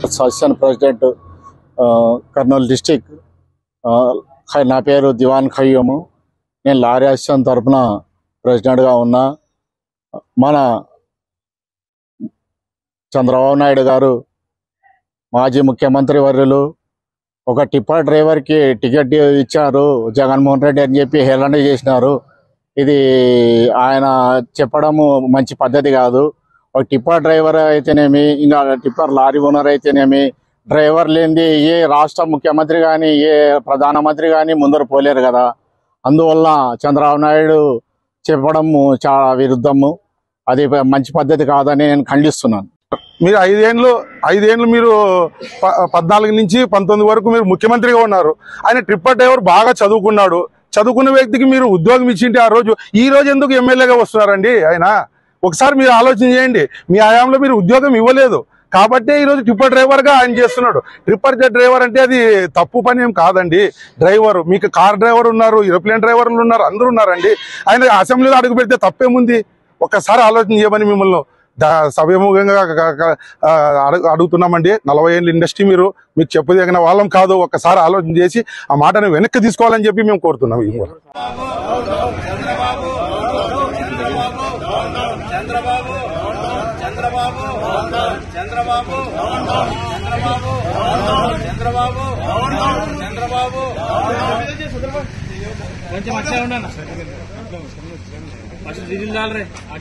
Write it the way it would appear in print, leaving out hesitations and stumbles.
Assistant president Kurnool district. నా పేరు దివాన్ ఖయ్యూము. నేను లారీ అసిస్టెంట్ తరఫున ప్రెసిడెంట్గా ఉన్నా. మన చంద్రబాబు నాయుడు గారు మాజీ ముఖ్యమంత్రి వర్యులు ఒక టిప్పర్ డ్రైవర్కి టికెట్ ఇచ్చారు జగన్మోహన్ రెడ్డి అని చెప్పి హేళన చేసినారు. ఇది ఆయన చెప్పడము మంచి పద్ధతి కాదు. ఒక టిప్పర్ డ్రైవర్ అయితేనేమి, ఇంకా టిప్పర్ లారీ ఓనర్ అయితేనేమి, డ్రైవర్ లేనిది ఏ రాష్ట్ర ముఖ్యమంత్రి కానీ ఏ ప్రధానమంత్రి కానీ ముందర పోలేరు కదా. అందువల్ల చంద్రబాబు నాయుడు చెప్పడము చాలా విరుద్ధము. అది మంచి పద్ధతి కాదని నేను ఖండిస్తున్నాను. మీరు ఐదేళ్ళు మీరు 14 నుంచి 19 వరకు మీరు ముఖ్యమంత్రిగా ఉన్నారు. ఆయన ట్రిప్పర్ డ్రైవర్ బాగా చదువుకున్నాడు. చదువుకున్న వ్యక్తికి మీరు ఉద్యోగం ఇచ్చింటే ఈ రోజు ఎందుకు ఎమ్మెల్యేగా వస్తున్నారండి ఆయన? ఒకసారి మీరు ఆలోచన చేయండి. మీ హయాంలో మీరు ఉద్యోగం ఇవ్వలేదు కాబట్టే ఈరోజు ట్రిప్పర్ డ్రైవర్గా ఆయన చేస్తున్నాడు. ట్రిప్పర్ డ్రైవర్ అంటే అది తప్పు పని ఏం కాదండి. డ్రైవర్ మీకు కార్ డ్రైవర్ ఉన్నారు, ఏరోప్లేన్ డ్రైవర్లు ఉన్నారు, అందరూ ఉన్నారండి. ఆయన అసెంబ్లీలో అడుగు పెడితే తప్పేముంది? ఒక్కసారి ఆలోచన చేయమని మిమ్మల్ని సభముఖంగా అడుగుతున్నామండి. 40 ఏళ్ళ ఇండస్ట్రీ మీకు చెప్పదగిన వాళ్ళం కాదు. ఒక్కసారి ఆలోచన చేసి ఆ మాటను వెనక్కి తీసుకోవాలని చెప్పి మేము కోరుతున్నాం. కొంచెం